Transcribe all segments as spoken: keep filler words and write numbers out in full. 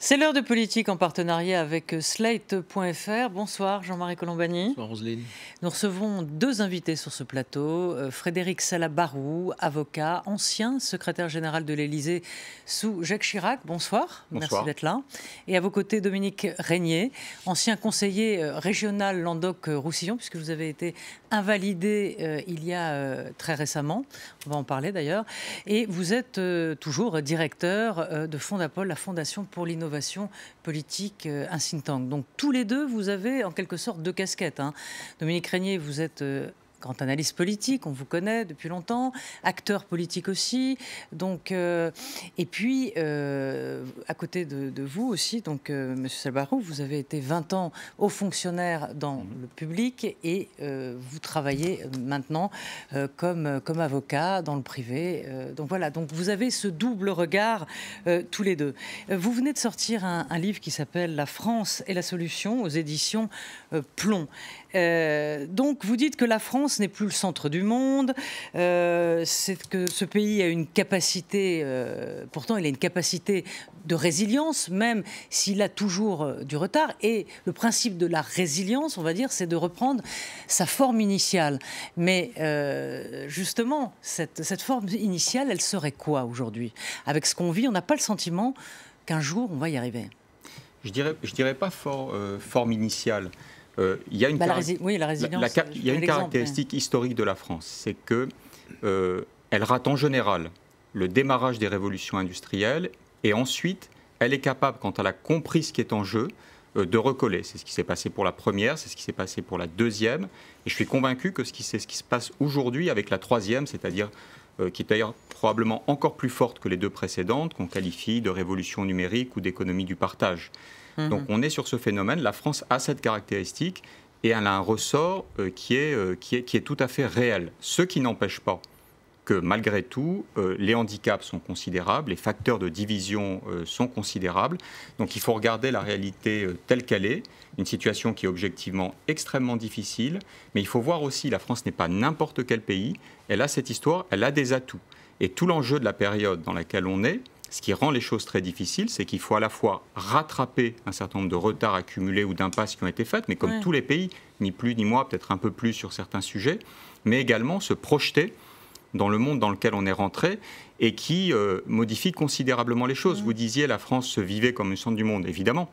C'est l'heure de politique en partenariat avec Slate point F R. Bonsoir Jean-Marie Colombani. Bonsoir Roselyne. Nous recevons deux invités sur ce plateau. Frédéric Salabarou, avocat, ancien secrétaire général de l'Élysée sous Jacques Chirac. Bonsoir, Bonsoir. Merci d'être là. Et à vos côtés, Dominique Régnier, ancien conseiller régional Languedoc-Roussillon, puisque vous avez été invalidé euh, il y a euh, très récemment. On va en parler d'ailleurs. Et vous êtes euh, toujours directeur euh, de Fondapol, la Fondation pour l'innovation politique, euh, un think tank. Donc tous les deux, vous avez en quelque sorte deux casquettes. Hein. Dominique Régnier, vous êtes euh, grand analyste politique, on vous connaît depuis longtemps, acteur politique aussi. Donc, euh, et puis, euh, à côté de, de vous aussi, donc, euh, Monsieur Salabarou, vous avez été vingt ans haut fonctionnaire dans mmh. le public et euh, vous travaillez maintenant euh, comme, comme avocat dans le privé. Euh, donc voilà, donc vous avez ce double regard euh, tous les deux. Euh, vous venez de sortir un, un livre qui s'appelle « La France et la solution » aux éditions euh, Plomb. Euh, donc vous dites que la France n'est plus le centre du monde, euh, c'est que ce pays a une capacité, euh, pourtant il a une capacité de résilience, même s'il a toujours euh, du retard. Et le principe de la résilience, on va dire, c'est de reprendre sa forme initiale. Mais euh, justement, cette, cette forme initiale, elle serait quoi aujourd'hui? Avec ce qu'on vit, on n'a pas le sentiment qu'un jour on va y arriver. Je dirais, je dirais pas for, euh, forme initiale. Euh, il y a une, bah, la rési oui, la résilience, la, la, il y a une caractéristique mais... historique de la France, c'est qu'elle euh, rate en général le démarrage des révolutions industrielles et ensuite elle est capable, quand elle a compris ce qui est en jeu, euh, de recoller. C'est ce qui s'est passé pour la première, c'est ce qui s'est passé pour la deuxième, et je suis convaincu que c'est ce qui se passe aujourd'hui avec la troisième, c'est-à-dire euh, qui est d'ailleurs probablement encore plus forte que les deux précédentes, qu'on qualifie de révolution numérique ou d'économie du partage. Donc on est sur ce phénomène, la France a cette caractéristique et elle a un ressort euh, qui, est, euh, qui, est, qui est tout à fait réel. Ce qui n'empêche pas que malgré tout, euh, les handicaps sont considérables, les facteurs de division euh, sont considérables. Donc il faut regarder la réalité euh, telle qu'elle est, une situation qui est objectivement extrêmement difficile, mais il faut voir aussi, la France n'est pas n'importe quel pays, elle a cette histoire, elle a des atouts. Et tout l'enjeu de la période dans laquelle on est, ce qui rend les choses très difficiles, c'est qu'il faut à la fois rattraper un certain nombre de retards accumulés ou d'impasses qui ont été faites, mais comme ouais. tous les pays, ni plus ni moins, peut-être un peu plus sur certains sujets, mais également se projeter dans le monde dans lequel on est rentré et qui euh, modifie considérablement les choses. Ouais. Vous disiez la France se vivait comme le centre du monde, évidemment.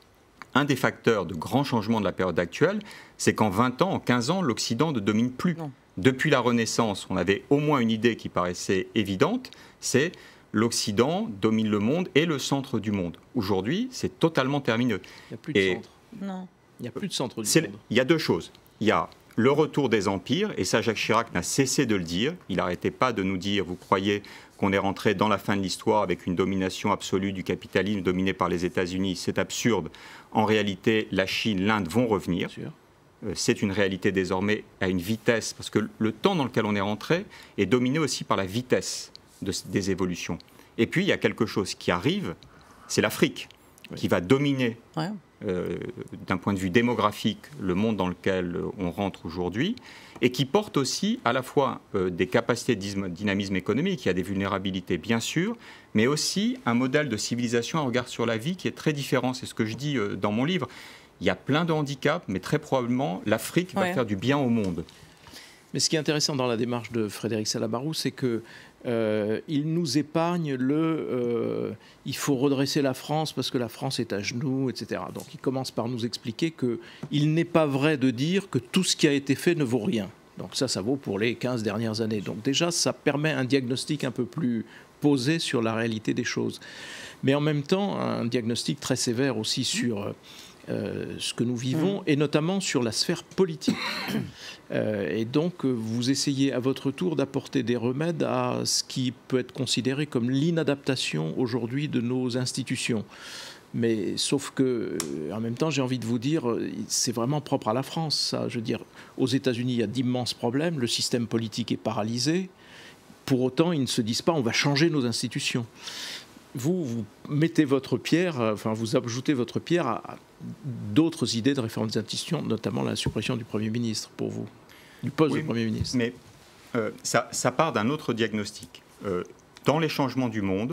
Un des facteurs de grands changements de la période actuelle, c'est qu'en vingt ans, en quinze ans, l'Occident ne domine plus. Non. Depuis la Renaissance, on avait au moins une idée qui paraissait évidente, c'est l'Occident domine le monde et le centre du monde. Aujourd'hui, c'est totalement terminé. Il n'y a plus de et centre. Non. Il n'y a plus de centre du monde. Il y a deux choses. Il y a le retour des empires, et ça, Jacques Chirac n'a cessé de le dire. Il n'arrêtait pas de nous dire, vous croyez qu'on est rentré dans la fin de l'histoire avec une domination absolue du capitalisme dominé par les États-Unis. C'est absurde. En réalité, la Chine, l'Inde vont revenir. C'est une réalité désormais à une vitesse, parce que le temps dans lequel on est rentré est dominé aussi par la vitesse De, des évolutions. Et puis, il y a quelque chose qui arrive, c'est l'Afrique, oui. qui va dominer, ouais. euh, d'un point de vue démographique, le monde dans lequel on rentre aujourd'hui, et qui porte aussi à la fois euh, des capacités de dynamisme économique, il y a des vulnérabilités, bien sûr, mais aussi un modèle de civilisation, un regard sur la vie qui est très différent. C'est ce que je dis euh, dans mon livre. Il y a plein de handicaps, mais très probablement, l'Afrique ouais. va faire du bien au monde. Mais ce qui est intéressant dans la démarche de Frédéric Salabarou, c'est que Euh, il nous épargne le euh, il faut redresser la France parce que la France est à genoux, et cetera. Donc il commence par nous expliquer qu'il n'est pas vrai de dire que tout ce qui a été fait ne vaut rien. Donc ça, ça vaut pour les quinze dernières années. Donc déjà, ça permet un diagnostic un peu plus posé sur la réalité des choses. Mais en même temps, un diagnostic très sévère aussi sur Euh, ce que nous vivons, et notamment sur la sphère politique. Euh, et donc, vous essayez à votre tour d'apporter des remèdes à ce qui peut être considéré comme l'inadaptation aujourd'hui de nos institutions. Mais sauf que, en même temps, j'ai envie de vous dire, c'est vraiment propre à la France, ça. Je veux dire, aux États-Unis, il y a d'immenses problèmes, le système politique est paralysé. Pour autant, ils ne se disent pas, on va changer nos institutions. Vous, vous mettez votre pierre, enfin, vous ajoutez votre pierre à d'autres idées de réforme des institutions, notamment la suppression du Premier ministre, pour vous, du poste oui, de Premier ministre. Mais euh, ça, ça part d'un autre diagnostic. Euh, dans les changements du monde,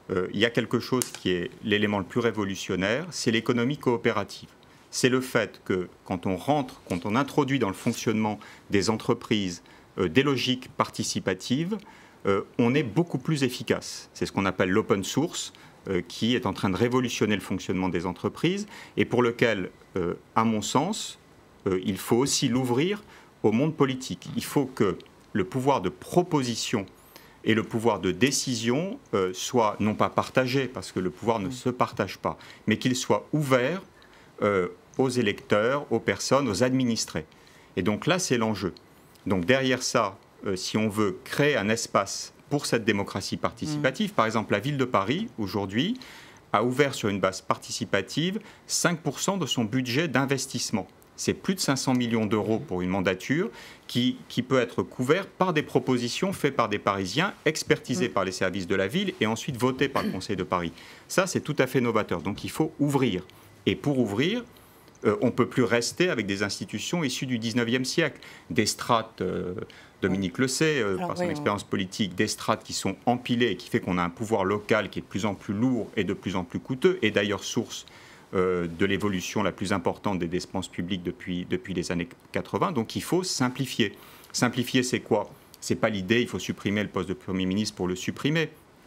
euh, il y a quelque chose qui est l'élément le plus révolutionnaire, c'est l'économie coopérative. C'est le fait que quand on rentre, quand on introduit dans le fonctionnement des entreprises euh, des logiques participatives, euh, on est beaucoup plus efficace. C'est ce qu'on appelle l'open source, euh, qui est en train de révolutionner le fonctionnement des entreprises et pour lequel, euh, à mon sens, euh, il faut aussi l'ouvrir au monde politique. Il faut que le pouvoir de proposition et le pouvoir de décision euh, soient non pas partagés, parce que le pouvoir ne se partage pas, mais qu'il soit ouvert euh, aux électeurs, aux personnes, aux administrés. Et donc là, c'est l'enjeu. Donc derrière ça, euh, si on veut créer un espace pour cette démocratie participative, mmh. par exemple, la ville de Paris, aujourd'hui, a ouvert sur une base participative cinq pour cent de son budget d'investissement. C'est plus de cinq cents millions d'euros pour une mandature qui, qui peut être couvert par des propositions faites par des Parisiens, expertisées mmh. par les services de la ville et ensuite votées par le Conseil de Paris. Ça, c'est tout à fait novateur. Donc il faut ouvrir. Et pour ouvrir, euh, on ne peut plus rester avec des institutions issues du dix-neuvième siècle. Des strates, euh, Dominique le sait, euh, Alors, par son oui, expérience oui. politique, des strates qui sont empilées et qui fait qu'on a un pouvoir local qui est de plus en plus lourd et de plus en plus coûteux, et d'ailleurs source euh, de l'évolution la plus importante des dépenses publiques depuis, depuis les années quatre-vingt. Donc il faut simplifier. Simplifier, c'est quoi? Ce n'est pas l'idée, il faut supprimer le poste de Premier ministre pour le supprimer.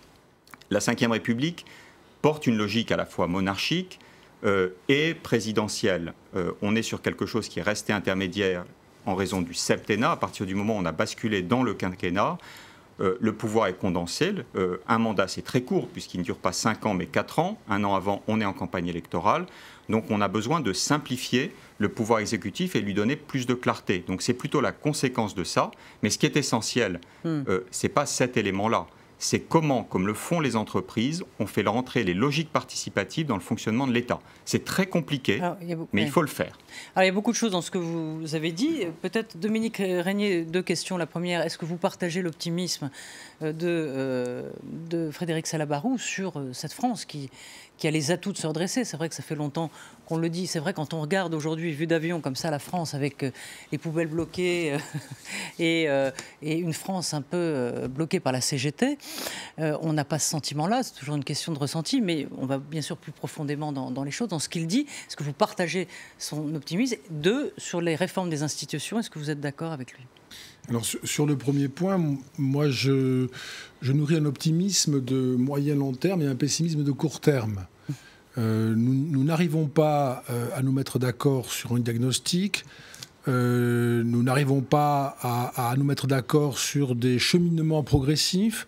La cinquième République porte une logique à la fois monarchique, Euh, et présidentielle. Euh, on est sur quelque chose qui est resté intermédiaire en raison du septennat. À partir du moment où on a basculé dans le quinquennat, euh, le pouvoir est condensé. Euh, un mandat, c'est très court, puisqu'il ne dure pas cinq ans, mais quatre ans. Un an avant, on est en campagne électorale. Donc on a besoin de simplifier le pouvoir exécutif et lui donner plus de clarté. Donc c'est plutôt la conséquence de ça. Mais ce qui est essentiel, mm. euh, ce n'est pas cet élément-là. C'est comment, comme le font les entreprises, on fait rentrer les logiques participatives dans le fonctionnement de l'État. C'est très compliqué, Alors, il beaucoup, mais oui. il faut le faire. Alors, il y a beaucoup de choses dans ce que vous avez dit. Peut-être, Dominique Régnier, deux questions. La première, est-ce que vous partagez l'optimisme de, euh, de Frédéric Salabarou sur cette France qui, qui a les atouts de se redresser? C'est vrai que ça fait longtemps qu'on le dit. C'est vrai, quand on regarde aujourd'hui, vue d'avion, comme ça, la France, avec euh, les poubelles bloquées euh, et, euh, et une France un peu euh, bloquée par la C G T, euh, on n'a pas ce sentiment-là. C'est toujours une question de ressenti, mais on va bien sûr plus profondément dans, dans les choses, dans ce qu'il dit. Est-ce que vous partagez son optimisme? Deux, sur les réformes des institutions, est-ce que vous êtes d'accord avec lui? Alors, sur le premier point, moi, je, je nourris un optimisme de moyen-long terme et un pessimisme de court terme. Euh, nous n'arrivons pas euh, à nous mettre d'accord sur un diagnostic. Euh, nous n'arrivons pas à, à nous mettre d'accord sur des cheminements progressifs.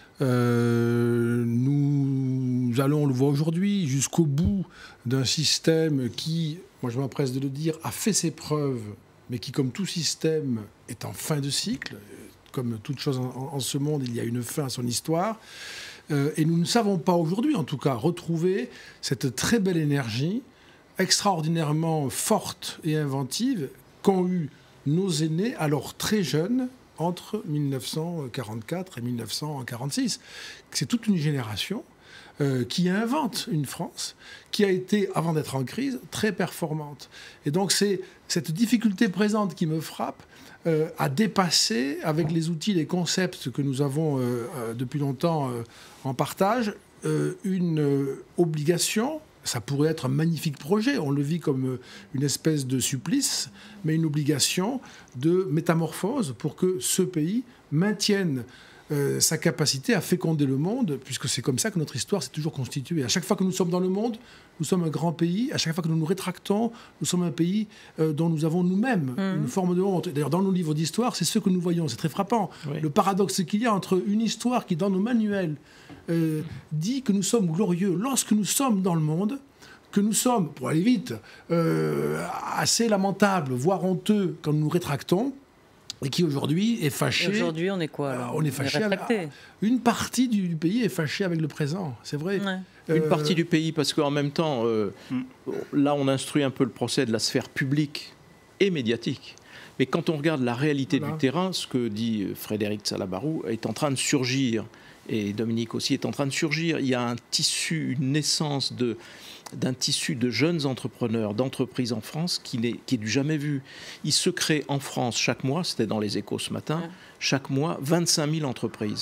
Euh, nous allons, on le voit aujourd'hui, jusqu'au bout d'un système qui, moi je m'empresse de le dire, a fait ses preuves, mais qui, comme tout système, est en fin de cycle. Comme toute chose en, en ce monde, il y a une fin à son histoire. Euh, et nous ne savons pas aujourd'hui, en tout cas, retrouver cette très belle énergie, extraordinairement forte et inventive, qu'ont eu nos aînés, alors très jeunes, entre mille neuf cent quarante-quatre et mille neuf cent quarante-six. C'est toute une génération euh, qui invente une France qui a été, avant d'être en crise, très performante. Et donc c'est cette difficulté présente qui me frappe euh, à dépasser, avec les outils, les concepts que nous avons euh, euh, depuis longtemps euh, en partage, euh, une euh, obligation. Ça pourrait être un magnifique projet, on le vit comme une espèce de supplice, mais une obligation de métamorphose pour que ce pays maintienne euh, sa capacité à féconder le monde, puisque c'est comme ça que notre histoire s'est toujours constituée. À chaque fois que nous sommes dans le monde, nous sommes un grand pays. À chaque fois que nous nous rétractons, nous sommes un pays euh, dont nous avons nous-mêmes mmh. une forme de honte. D'ailleurs, dans nos livres d'histoire, c'est ce que nous voyons. C'est très frappant. Oui. Le paradoxe qu'il y a entre une histoire qui, dans nos manuels, Euh, dit que nous sommes glorieux lorsque nous sommes dans le monde, que nous sommes, pour aller vite, euh, assez lamentables, voire honteux quand nous nous rétractons, et qui aujourd'hui est fâché. Aujourd'hui, on est quoi alors On est fâché. On est avec, une partie du, du pays est fâchée avec le présent, c'est vrai. Ouais. Euh, une partie du pays, parce qu'en même temps, euh, mm. là, on instruit un peu le procès de la sphère publique et médiatique. Mais quand on regarde la réalité voilà. du terrain, ce que dit Frédéric Salabarou est en train de surgir. Et Dominique aussi est en train de surgir. Il y a un tissu, une naissance de, d'un tissu de jeunes entrepreneurs, d'entreprises en France qui n'est, qui est du jamais vu. Il se crée en France chaque mois, c'était dans les Échos ce matin, chaque mois vingt-cinq mille entreprises.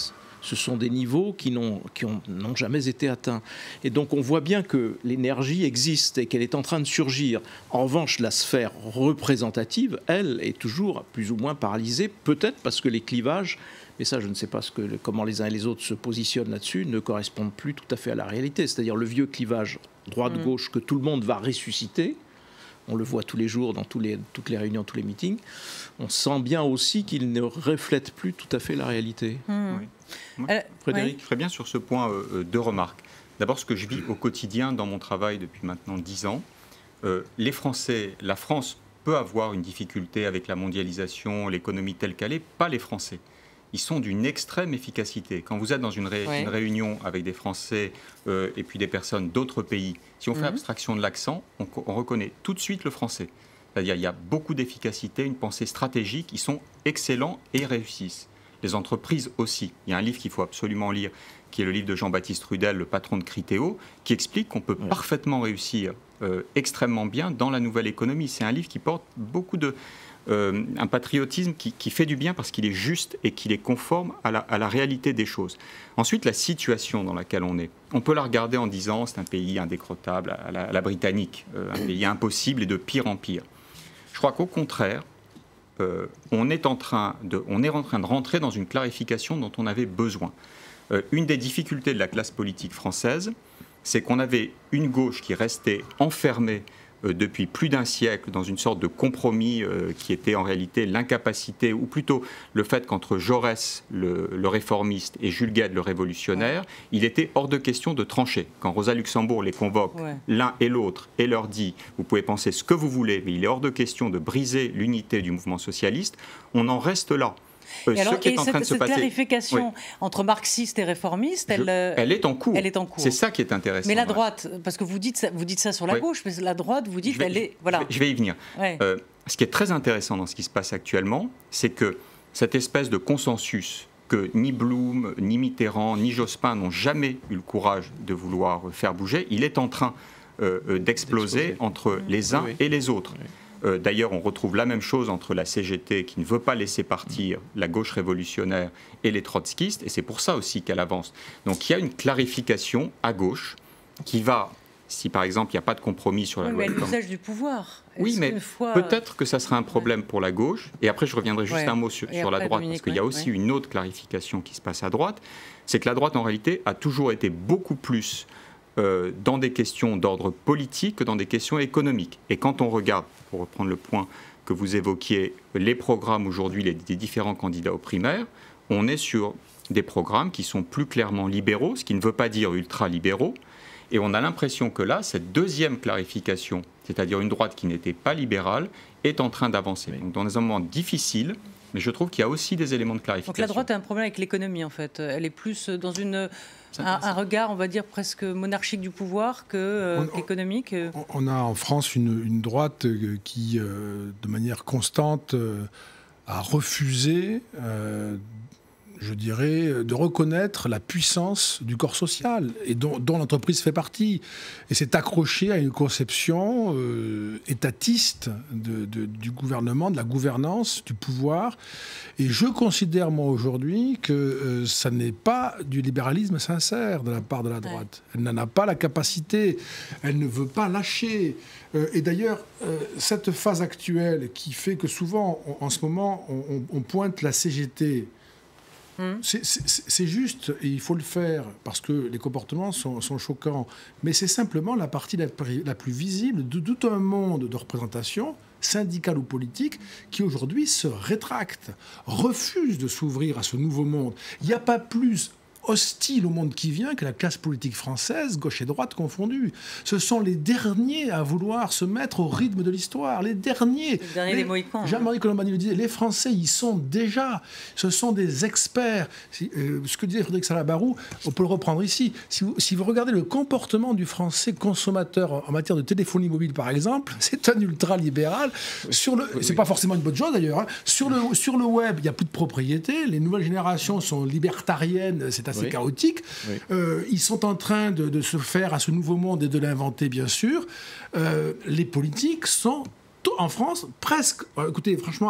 Ce sont des niveaux qui n'ont qui ont, n'ont jamais été atteints. Et donc on voit bien que l'énergie existe et qu'elle est en train de surgir. En revanche, la sphère représentative, elle, est toujours plus ou moins paralysée, peut-être parce que les clivages, mais ça je ne sais pas ce que, comment les uns et les autres se positionnent là-dessus, ne correspondent plus tout à fait à la réalité. C'est-à-dire le vieux clivage droite-gauche que tout le monde va ressusciter. On le voit tous les jours dans tous les, toutes les réunions, tous les meetings. On sent bien aussi qu'il ne reflète plus tout à fait la réalité. Mmh. Oui. Moi, euh, Frédéric, oui. Je ferai bien sur ce point euh, deux remarques. D'abord, ce que je vis au quotidien dans mon travail depuis maintenant dix ans. Euh, les Français, la France peut avoir une difficulté avec la mondialisation, l'économie telle qu'elle est, pas les Français. Ils sont d'une extrême efficacité. Quand vous êtes dans une, ré, oui. une réunion avec des Français euh, et puis des personnes d'autres pays, si on fait mmh. abstraction de l'accent, on, on reconnaît tout de suite le français. C'est-à-dire qu'il y a beaucoup d'efficacité, une pensée stratégique, ils sont excellents et réussissent. Les entreprises aussi. Il y a un livre qu'il faut absolument lire, qui est le livre de Jean-Baptiste Rudel, le patron de Criteo, qui explique qu'on peut oui. parfaitement réussir euh, extrêmement bien dans la nouvelle économie. C'est un livre qui porte beaucoup de... Euh, un patriotisme qui, qui fait du bien parce qu'il est juste et qu'il est conforme à la, à la réalité des choses. Ensuite, la situation dans laquelle on est. On peut la regarder en disant c'est un pays indécrottable à la, à la britannique, euh, un pays impossible et de pire en pire. Je crois qu'au contraire, euh, on, est en train de, on est en train de rentrer dans une clarification dont on avait besoin. Euh, une des difficultés de la classe politique française, c'est qu'on avait une gauche qui restait enfermée depuis plus d'un siècle dans une sorte de compromis euh, qui était en réalité l'incapacité, ou plutôt le fait qu'entre Jaurès, le, le réformiste, et Jules Guesde, le révolutionnaire, ouais. il était hors de question de trancher. Quand Rosa Luxembourg les convoque ouais. l'un et l'autre et leur dit « vous pouvez penser ce que vous voulez, mais il est hors de question de briser l'unité du mouvement socialiste », on en reste là. Euh, et alors, ce qui est en train de se passer, cette clarification oui. entre marxistes et réformistes, elle, Je, elle est en cours. Elle est en cours. C'est ça qui est intéressant. Mais la droite, parce que vous dites ça, vous dites ça sur la oui. gauche, mais la droite, vous dites, vais, elle est, voilà. Je vais y venir. Ouais. Euh, ce qui est très intéressant dans ce qui se passe actuellement, c'est que cette espèce de consensus que ni Blum, ni Mitterrand, ni Jospin n'ont jamais eu le courage de vouloir faire bouger, il est en train euh, d'exploser entre les uns oui. et les autres. Oui. Euh, D'ailleurs, on retrouve la même chose entre la C G T qui ne veut pas laisser partir la gauche révolutionnaire et les trotskistes, et c'est pour ça aussi qu'elle avance. Donc il y a une clarification à gauche qui va, si par exemple il n'y a pas de compromis sur la oui, loi... Mais l'usage du pouvoir. Oui, mais fois... peut-être que ça sera un problème pour la gauche, et après je reviendrai juste ouais. un mot sur, sur la droite, Dominique, parce qu'il y a aussi ouais. une autre clarification qui se passe à droite, c'est que la droite en réalité a toujours été beaucoup plus... Euh, dans des questions d'ordre politique que dans des questions économiques. Et quand on regarde, pour reprendre le point que vous évoquiez, les programmes aujourd'hui des différents candidats aux primaires, on est sur des programmes qui sont plus clairement libéraux, ce qui ne veut pas dire ultra-libéraux. Et on a l'impression que là, cette deuxième clarification, c'est-à-dire une droite qui n'était pas libérale, est en train d'avancer. Donc dans des moments difficiles, mais je trouve qu'il y a aussi des éléments de clarification. Donc la droite a un problème avec l'économie, en fait. Elle est plus dans une... Un, un regard, on va dire, presque monarchique du pouvoir que euh, on, économique. On, on a en France une, une droite qui, euh, de manière constante, euh, a refusé, euh, je dirais, de reconnaître la puissance du corps social, et dont, dont l'entreprise fait partie. Et s'est accrochée à une conception euh, étatiste de, de, du gouvernement, de la gouvernance, du pouvoir. Et je considère, moi, aujourd'hui, que euh, ça n'est pas du libéralisme sincère de la part de la droite. Ouais. Elle n'en a pas la capacité. Elle ne veut pas lâcher. Euh, et d'ailleurs, euh, cette phase actuelle qui fait que souvent, on, en ce moment, on, on pointe la C G T... Mmh. C'est juste, et il faut le faire, parce que les comportements sont, sont choquants. Mais c'est simplement la partie la, la plus visible de tout un monde de représentation, syndicale ou politique, qui aujourd'hui se rétracte, refuse de s'ouvrir à ce nouveau monde. Il n'y a pas plus hostile au monde qui vient que la classe politique française, gauche et droite confondues. Ce sont les derniers à vouloir se mettre au rythme de l'histoire, les derniers. Les derniers des Mohicans. Jean-Marie Colombani le disait, les Français, ils sont déjà, ce sont des experts. Si, euh, ce que disait Frédéric Salabarou, on peut le reprendre ici. Si vous, si vous regardez le comportement du Français consommateur en, en matière de téléphonie mobile, par exemple, c'est un ultra-libéral. Sur le, oui, c'est oui. pas forcément une bonne chose d'ailleurs. Hein. Sur le, sur le web, il n'y a plus de propriété. Les nouvelles générations sont libertariennes, c'est assez oui. chaotique. Oui. Euh, ils sont en train de, de se faire à ce nouveau monde et de l'inventer, bien sûr. Euh, les politiques sont, en France, presque, euh, écoutez, franchement, avec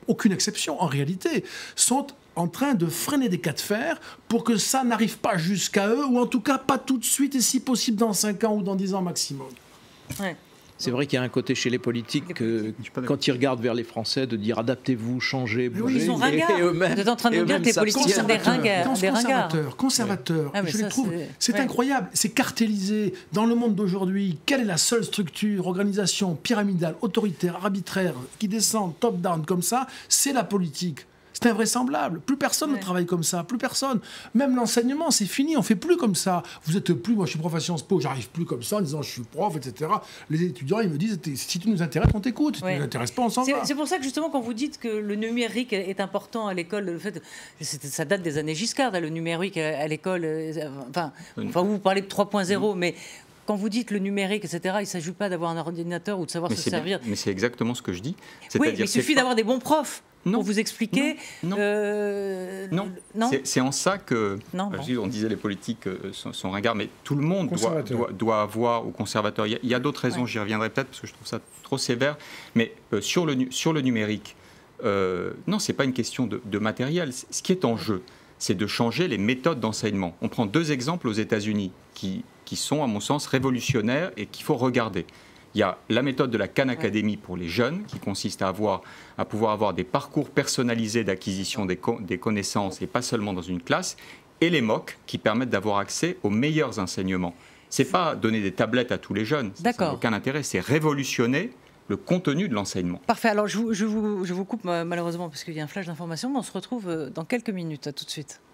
aucune exception en réalité, sont en train de freiner des cas de fer pour que ça n'arrive pas jusqu'à eux, ou en tout cas pas tout de suite, et si possible dans cinq ans ou dans dix ans maximum. Ouais. C'est vrai qu'il y a un côté chez les politiques, euh, quand ils regardent vers les Français, de dire adaptez-vous, changez, bougez. Ils sont ringards. Vous êtes en train de nous dire que les politiques sont des ringards. Des conservateurs, conservateurs. Ah, je ça, les trouve. C'est ouais. incroyable. C'est cartélisé. Dans le monde d'aujourd'hui, quelle est la seule structure, organisation pyramidale, autoritaire, arbitraire, qui descend top-down comme ça? C'est la politique. C'est invraisemblable. Plus personne ouais. ne travaille comme ça. Plus personne. Même l'enseignement, c'est fini. On ne fait plus comme ça. Vous êtes plus... Moi, je suis prof à Sciences Po. J'arrive plus comme ça en disant je suis prof, et cetera. Les étudiants, ils me disent si tu nous intéresses, on t'écoute. Si ouais. tu nous intéresses pas, on s'en va. C'est pour ça que justement, quand vous dites que le numérique est important à l'école, le fait, ça date des années Giscard, le numérique à l'école. Enfin, enfin, vous parlez de trois point zéro, mmh. mais... Quand vous dites le numérique, et cetera, il ne s'agit pas d'avoir un ordinateur ou de savoir mais se servir. Bien, mais c'est exactement ce que je dis. Oui, mais il suffit d'avoir des bons profs non. pour vous expliquer. Non, euh, non. non. C'est en ça que, non, bon. bon. dis, on disait les politiques sont, sont ringards, mais tout le monde doit, doit, doit avoir, ou conservateur. Il y a, il y a d'autres raisons, ouais. j'y reviendrai peut-être parce que je trouve ça trop sévère. Mais euh, sur, le, sur le numérique, euh, non, ce n'est pas une question de, de matériel. Ce qui est en jeu, c'est de changer les méthodes d'enseignement. On prend deux exemples aux États-Unis qui... qui sont, à mon sens, révolutionnaires et qu'il faut regarder. Il y a la méthode de la Khan Academy pour les jeunes, qui consiste à, avoir, à pouvoir avoir des parcours personnalisés d'acquisition des, co des connaissances et pas seulement dans une classe, et les M O C, qui permettent d'avoir accès aux meilleurs enseignements. Ce n'est pas donner des tablettes à tous les jeunes, ça n'a aucun intérêt, c'est révolutionner le contenu de l'enseignement. Parfait, alors je vous, je vous, je vous coupe malheureusement parce qu'il y a un flash d'information, mais on se retrouve dans quelques minutes, à tout de suite.